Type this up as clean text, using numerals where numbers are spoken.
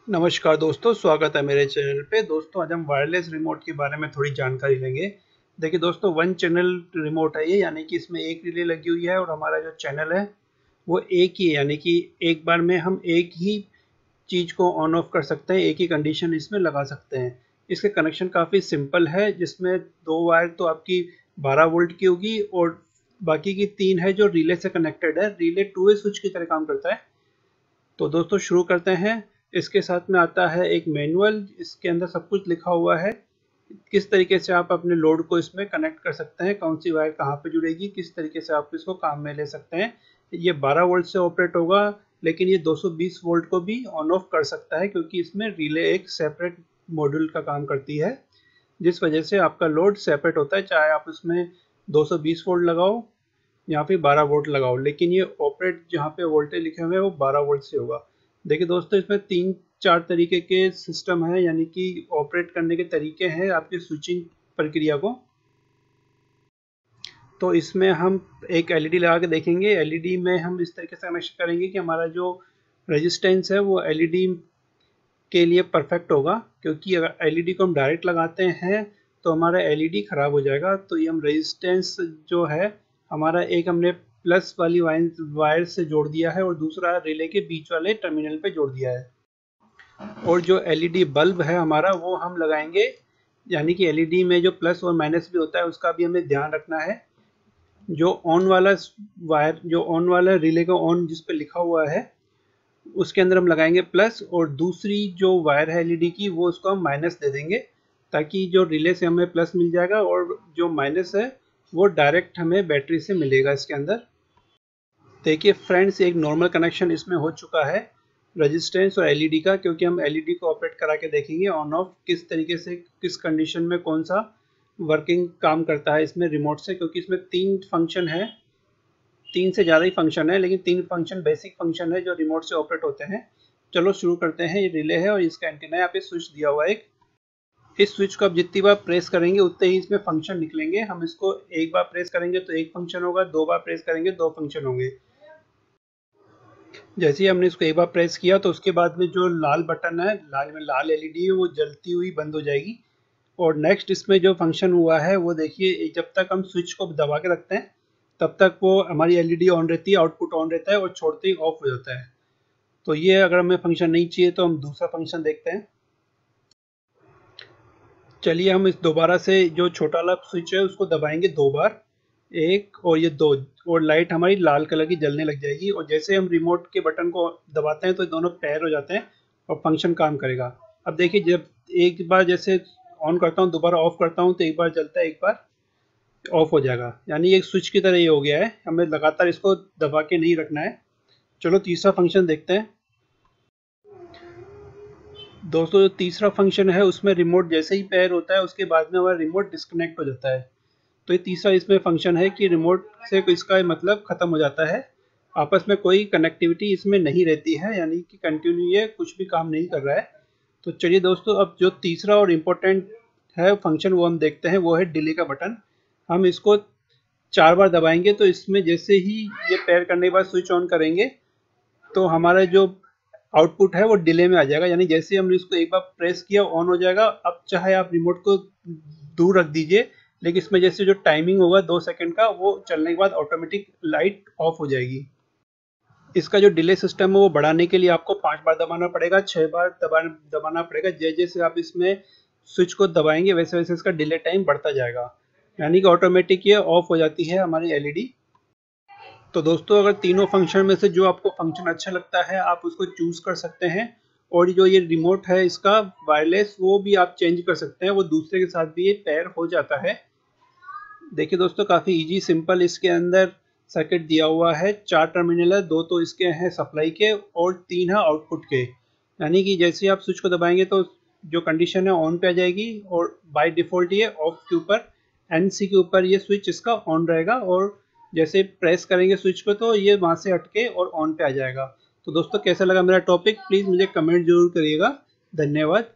नमस्कार दोस्तों, स्वागत है मेरे चैनल पे। दोस्तों आज हम वायरलेस रिमोट के बारे में थोड़ी जानकारी लेंगे। देखिए दोस्तों, वन चैनल रिमोट है ये, यानी कि इसमें एक रिले लगी हुई है और हमारा जो चैनल है वो एक ही है, यानी कि एक बार में हम एक ही चीज़ को ऑन ऑफ कर सकते हैं, एक ही कंडीशन इसमें लगा सकते हैं। इसके कनेक्शन काफ़ी सिंपल है, जिसमें दो वायर तो आपकी 12 वोल्ट की होगी और बाकी की 3 है जो रिले से कनेक्टेड है। रिले टू वे स्विच की तरह काम करता है। तो दोस्तों शुरू करते हैं। इसके साथ में आता है एक मैनुअल, इसके अंदर सब कुछ लिखा हुआ है, किस तरीके से आप अपने लोड को इसमें कनेक्ट कर सकते हैं, कौन सी वायर कहाँ पे जुड़ेगी, किस तरीके से आप इसको काम में ले सकते हैं। ये 12 वोल्ट से ऑपरेट होगा, लेकिन ये 220 वोल्ट को भी ऑन ऑफ कर सकता है, क्योंकि इसमें रिले एक सेपरेट मॉड्यूल का काम करती है, जिस वजह से आपका लोड सेपरेट होता है। चाहे आप उसमें 220 वोल्ट लगाओ या फिर 12 वोल्ट लगाओ, लेकिन ये ऑपरेट जहाँ पे वोल्टेज लिखे हुए हैं वो 12 वोल्ट से होगा। देखिए दोस्तों, इसमें 3-4 तरीके के सिस्टम है, यानी कि ऑपरेट करने के तरीके हैं आपकी स्विचिंग प्रक्रिया को। तो इसमें हम एक एलईडी लगा के देखेंगे। एलईडी में हम इस तरीके से कनेक्शन करेंगे कि हमारा जो रेजिस्टेंस है वो एलईडी के लिए परफेक्ट होगा, क्योंकि अगर एलईडी को हम डायरेक्ट लगाते हैं तो हमारा एलईडी खराब हो जाएगा। तो ये हम रेजिस्टेंस जो है हमारा, एक हमने प्लस वाली वायर से जोड़ दिया है और दूसरा रिले के बीच वाले टर्मिनल पे जोड़ दिया है। और जो एलईडी बल्ब है हमारा वो हम लगाएंगे, यानी कि एलईडी में जो प्लस और माइनस भी होता है उसका भी हमें ध्यान रखना है। जो ऑन वाला वायर, जो ऑन वाला रिले का ऑन जिस पे लिखा हुआ है उसके अंदर हम लगाएंगे प्लस, और दूसरी जो वायर है एलईडी की वो उसको हम माइनस दे देंगे, ताकि जो रिले से हमें प्लस मिल जाएगा और जो माइनस है वो डायरेक्ट हमें बैटरी से मिलेगा इसके अंदर। देखिए फ्रेंड्स, एक नॉर्मल कनेक्शन इसमें हो चुका है रेजिस्टेंस और एलईडी का, क्योंकि हम एलईडी को ऑपरेट करा के देखेंगे ऑन ऑफ किस तरीके से, किस कंडीशन में कौन सा वर्किंग काम करता है इसमें रिमोट से। क्योंकि इसमें 3 फंक्शन है, 3 से ज़्यादा ही फंक्शन है, लेकिन 3 फंक्शन बेसिक फंक्शन है जो रिमोट से ऑपरेट होते हैं। चलो शुरू करते हैं। ये रिले है और इसका एंटीना है, यहाँ पे स्विच दिया हुआ है एक। इस स्विच को आप जितनी बार प्रेस करेंगे उतने ही इसमें फंक्शन निकलेंगे। हम इसको एक बार प्रेस करेंगे तो एक फंक्शन होगा, 2 बार प्रेस करेंगे 2 फंक्शन होंगे। जैसे ही हमने इसको एक बार प्रेस किया तो उसके बाद में जो लाल बटन है, लाल एलईडी है, वो जलती हुई बंद हो जाएगी। और नेक्स्ट इसमें जो फंक्शन हुआ है वो देखिए, जब तक हम स्विच को दबा के रखते हैं तब तक वो हमारी एलईडी ऑन रहती है, आउटपुट ऑन रहता है, और छोड़ते ही ऑफ हो जाता है। तो ये अगर हमें फंक्शन नहीं चाहिए तो हम दूसरा फंक्शन देखते हैं। चलिए हम इस दोबारा से जो छोटा वाला स्विच है उसको दबाएंगे 2 बार, एक और ये 2, और लाइट हमारी लाल कलर की जलने लग जाएगी। और जैसे हम रिमोट के बटन को दबाते हैं तो दोनों पैर हो जाते हैं और फंक्शन काम करेगा। अब देखिए, जब एक बार जैसे ऑन करता हूँ, दोबारा ऑफ करता हूँ, तो एक बार जलता है, एक बार ऑफ हो जाएगा। यानी एक स्विच की तरह ये हो गया है, हमें लगातार इसको दबा के नहीं रखना है। चलो तीसरा फंक्शन देखते हैं। दोस्तों जो तीसरा फंक्शन है उसमें रिमोट जैसे ही पेयर होता है उसके बाद में हमारा रिमोट डिस्कनेक्ट हो जाता है। तो ये तीसरा इसमें फंक्शन है कि रिमोट से इसका मतलब ख़त्म हो जाता है, आपस में कोई कनेक्टिविटी इसमें नहीं रहती है, यानी कि कंटिन्यू ये कुछ भी काम नहीं कर रहा है। तो चलिए दोस्तों, अब जो तीसरा और इम्पोर्टेंट है फंक्शन वो हम देखते हैं, वो है डिले का बटन। हम इसको 4 बार दबाएंगे तो इसमें जैसे ही ये पेयर करने के बाद स्विच ऑन करेंगे तो हमारा जो आउटपुट है वो डिले में आ जाएगा। यानी जैसे ही हमने इसको एक बार प्रेस किया ऑन हो जाएगा। अब चाहे आप रिमोट को दूर रख दीजिए, लेकिन इसमें जैसे जो टाइमिंग होगा 2 सेकंड का, वो चलने के बाद ऑटोमेटिक लाइट ऑफ हो जाएगी। इसका जो डिले सिस्टम है वो बढ़ाने के लिए आपको 5 बार दबाना पड़ेगा, 6 बार दबाना पड़ेगा। जैसे जैसे आप इसमें स्विच को दबाएंगे वैसे वैसे इसका डिले टाइम बढ़ता जाएगा, यानी कि ऑटोमेटिक ये ऑफ हो जाती है हमारी एलईडी। तो दोस्तों, अगर तीनों फंक्शन में से जो आपको फंक्शन अच्छा लगता है आप उसको चूज कर सकते हैं। और जो ये रिमोट है इसका वायरलेस, वो भी आप चेंज कर सकते हैं, वो दूसरे के साथ भी ये पेयर हो जाता है। देखिए दोस्तों, काफ़ी इजी सिंपल इसके अंदर सर्किट दिया हुआ है। 4 टर्मिनल है, 2 तो इसके हैं सप्लाई के और 3 है आउटपुट के। यानी कि जैसे आप स्विच को दबाएंगे तो जो कंडीशन है ऑन पे आ जाएगी, और बाय डिफ़ॉल्ट ये ऑफ के ऊपर, एनसी के ऊपर ये स्विच इसका ऑन रहेगा। और जैसे प्रेस करेंगे स्विच को तो ये वहाँ से हटके और ऑन पे आ जाएगा। तो दोस्तों, कैसा लगा मेरा टॉपिक, प्लीज़ मुझे कमेंट जरूर करिएगा। धन्यवाद।